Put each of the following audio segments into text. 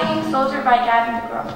sing Soldier by Gavin DeGraw.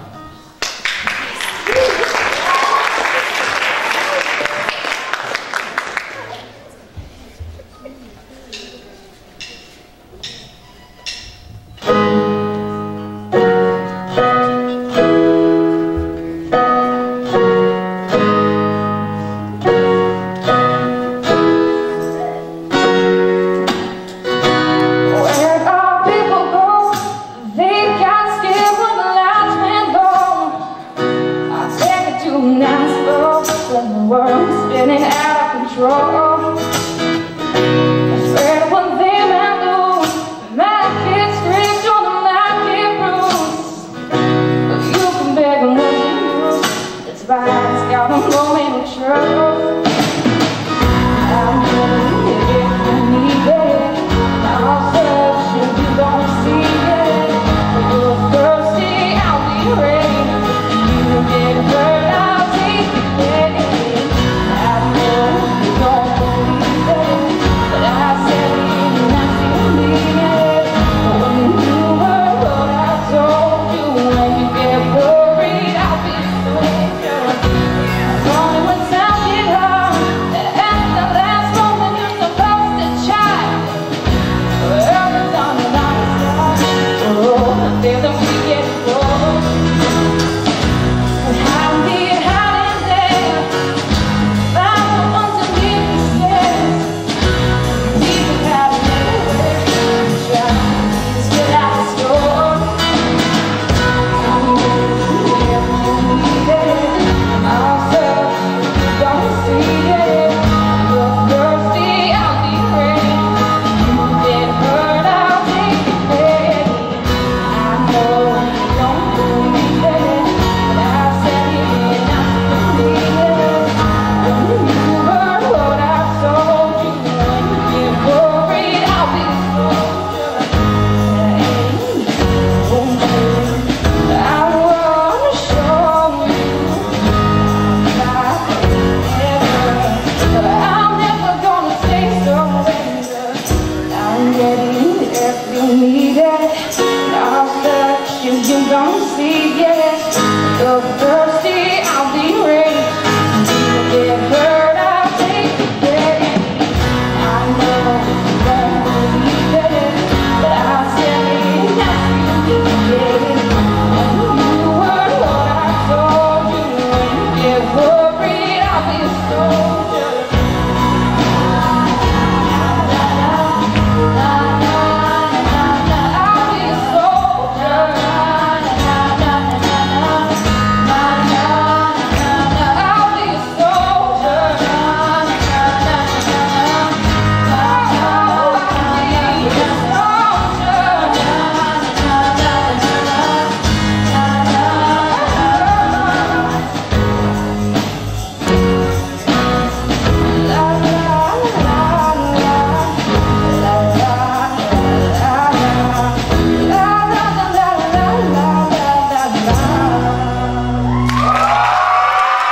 Spinning out of control. I swear to one thing I know, my kids screamed on the market rules. But you can beg them what you do. That's why it's got them going in trouble. I'm going if you need it. I'll search if you don't see it. If you're thirsty, I'll be ready. You get hurt, I'll take it. You don't see it.